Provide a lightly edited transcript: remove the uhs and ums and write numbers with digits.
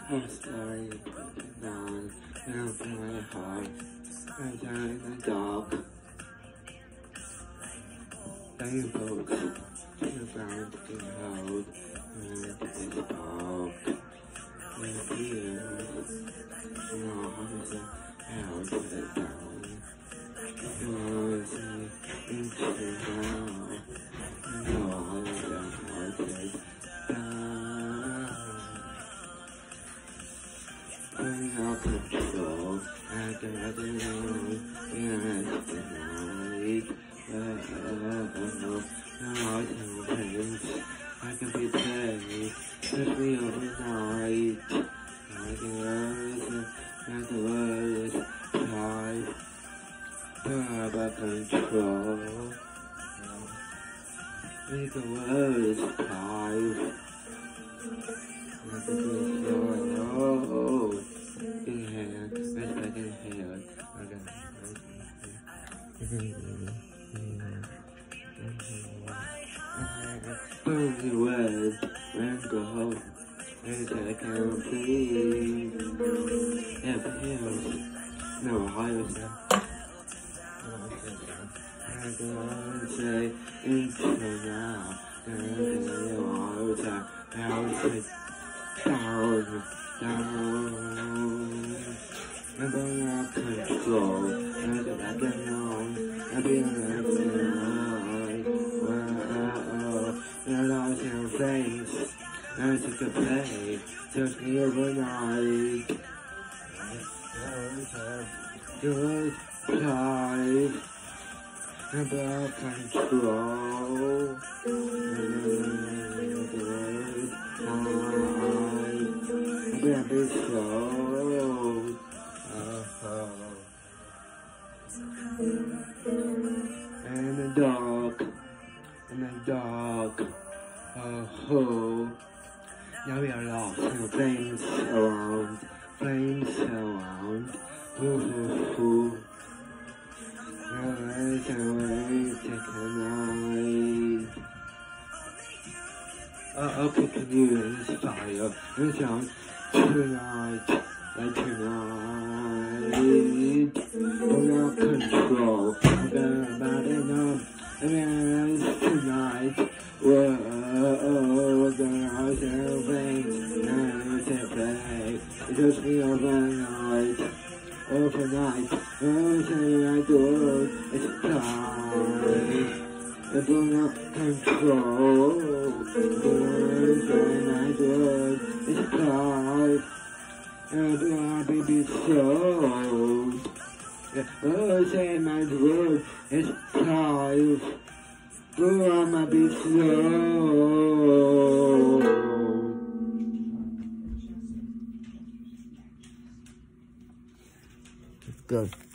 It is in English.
I'm sorry, down, and open my heart, and down in the dark. They vote to the ground to be held, and to be sparked. And healed, and all hearts are held to the down. Mercy into the ground, and all hearts are held to the down. Bring out control, I can let it know, and the night. Now I can change, I can be paid, touch me overnight. I can lose, and the world is tight. Grab out control, make the world is tight. I can be so, inhale, respect inhale, Boom the world, and go home, and I can see. Every hill, no higher sound. I can say, into now, and the water, down, and bring out control, and I can know, I've been and I can face, and I can play, touch me overnight. Good life, about control. Good be so. And the dark, oh, now we are lost in the flames around, ooh, now I can wait, take a night. I'll pick you inspire, and sound tonight, like tonight, without control, about enough. And tonight, whoa, the house and rain, and to play, it just me overnight, saying the world is time, and do not control, saying the world is time, and do not be so. Oh, say my word, it's time. Oh, I'ma be slow. Good.